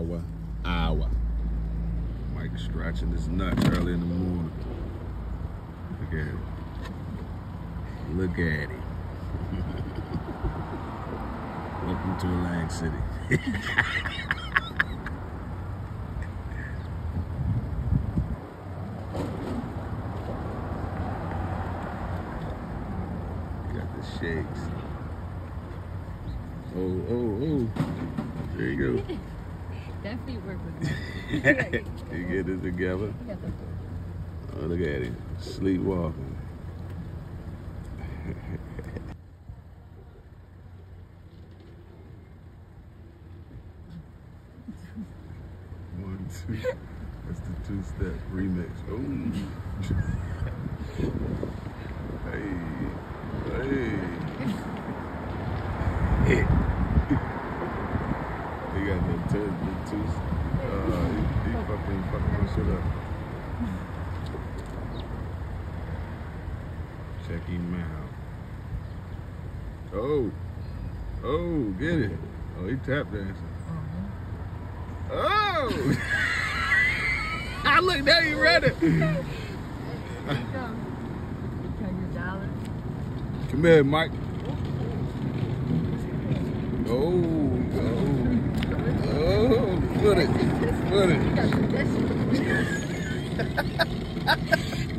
hour. Mike scratching his nuts early in the morning. Look at him. Look at him. Welcome to Atlantic City. Got the shakes. Oh. There you go. That feet work with me. You get it together. Oh, look at him. Sleepwalking. One, two. That's the two-step remix. Oh. Hey. He got the two. He fucking my shit up. Check him out. Oh, get it. Oh, he tap dancing. Oh! I look, now you ready. Come here, Mike. Oh, put it.